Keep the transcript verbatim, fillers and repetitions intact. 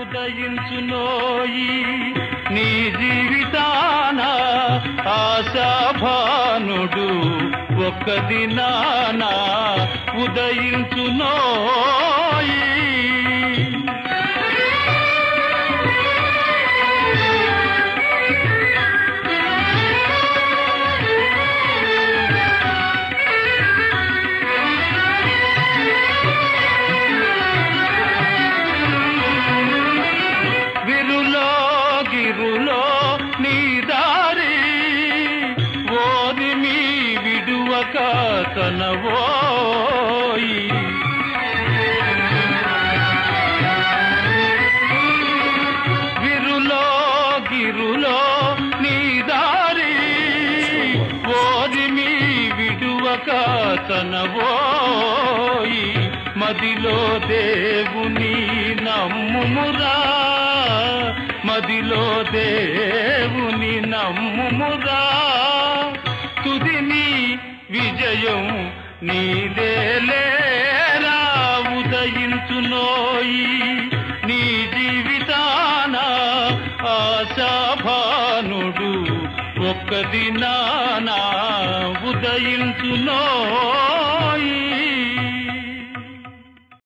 ఉదయించునోయి నీ జీవితాన ఆశాభానుడు ఒక్క దినాన ఉదయించునోయి. నీ దారి ఓదిమి విడువక తనవోయి. విరులో గిరులో నీ దారి ఓదిమి విడువక తనవోయి. మదిలో దేవుని నమ్ముమురా, మదిలో దేవుని నమ్ముమురా, తుదిని విజయం నీదేలేరా. ఉదయించునోయి నీ జీవితాన ఆశాభానుడు ఒక్క దినాన ఉదయించునోయి.